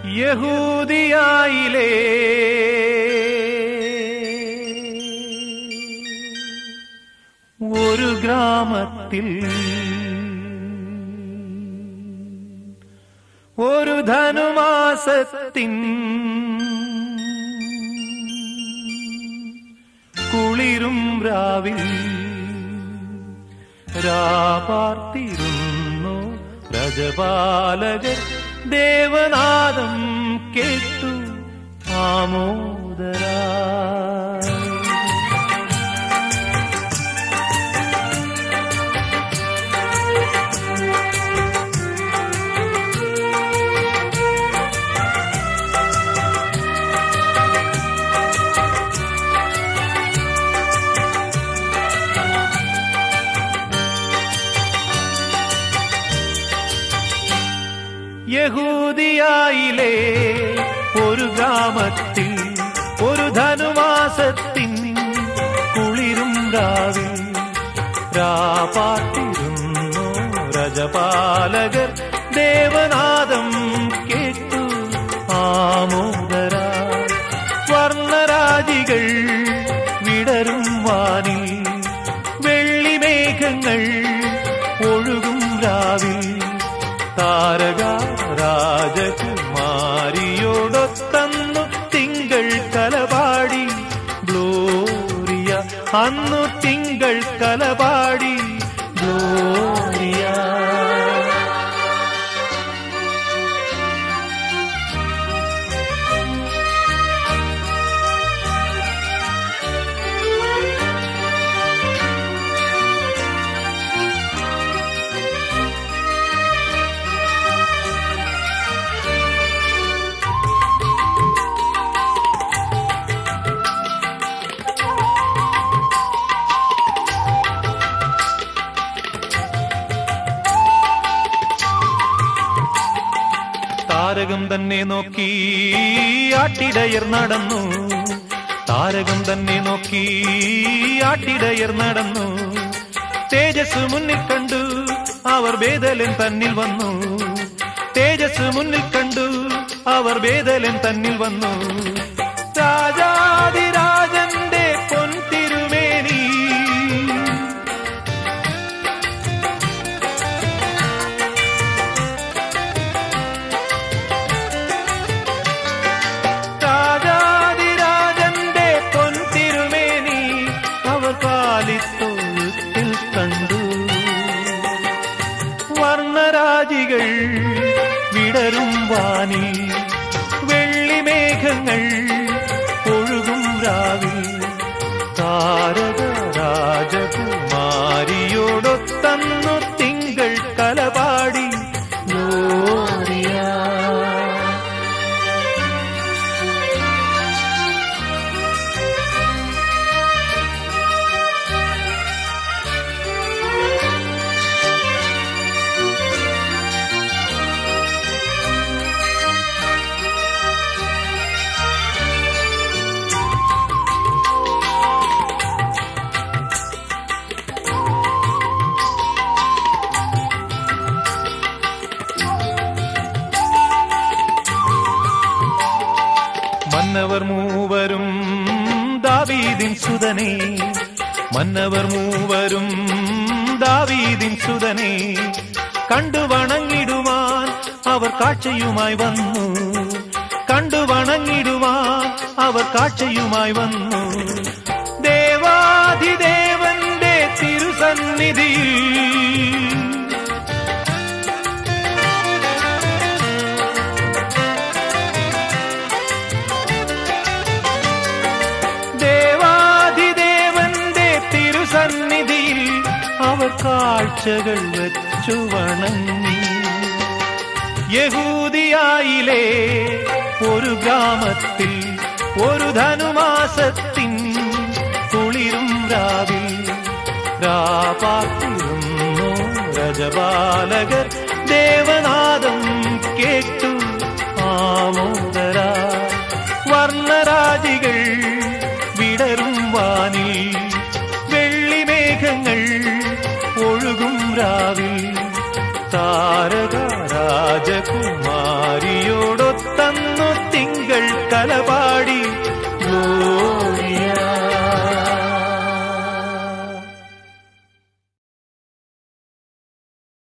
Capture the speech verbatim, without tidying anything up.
യഹൂദിയായിലെ ഒരു ഗ്രാമത്തിൽ ഒരു ധനുമാസത്തിൻ കുളിരും രാവിൽ രാപാർത്തിരുന്നു രജപാലകർ ദേവനാദം കേട്ടു ആമോദരാ. യഹൂദിയായിലെ ഒരു ഗ്രാമത്തിൽ ഒരു ധനുമാസത്തിൻ കുളിരും രാവിൽ രാപാർത്തിരുന്നു രജപാലകർ ദേവനാദം കേട്ടു ആമോദരാ. വർണ്ണരാജികൾ വിടരും വാനിൽ വെള്ളിമേഘങ്ങൾ ഒഴുകും രാവിൽ താരക രാജകുമാരിയോടൊത്തന്നു തിങ്കൾ കലപാടി ഗ്ലോറിയ. അന്നു തിങ്കൾ കലപാടി ഗ്ലോറിയ. താരകം തന്നെ നോക്കി ആട്ടിടയർ നടന്നു. താരകം തന്നെ നോക്കി ആട്ടിടയർ നടന്നു. തേജസ് മുന്നിൽ കണ്ടു അവർ ബേഥലേം തന്നിൽ വന്നു. തേജസ് മുന്നിൽ കണ്ടു അവർ ബേഥലേം തന്നിൽ വന്നു. രാജാതിരാജന്റെ പൊൻതിരുമേനി ത്തിൽ കണ്ടു. വർണ്ണരാജികൾ വിടരും വാനിൽ വെള്ളിമേഘങ്ങൾ ഒഴുകും രാവിൽ താരക രാജകുമാരിയോടൊത്തന്നു തിങ്കൾ കലപാടി ഗ്ലോറിയ. മന്നവർ മൂവരും ദാവീദിൻ സുതനേ. മന്നവർ മൂവരും ദാവീദിൻ സുതനേ. കണ്ടു വണങ്ങിടുവാൻ അവർ കാഴ്ചയുമായി വന്നു. കണ്ടു വണങ്ങിടുവാൻ അവർ കാഴ്ചയുമായി വന്നു. ദേവാധിദേവന്റെ തിരുസന്നിധിയിൽ സന്നിധിയിൽ അവർ കാഴ്ചകൾ വച്ചു വണങ്ങി. യഹൂദിയായിലെ ഒരു ഗ്രാമത്തിൽ ഒരു ധനുമാസത്തിൻ കുളിരും രാവിൽ രാപാർത്തിരുന്നു രജപാലകർ ദേവനാദം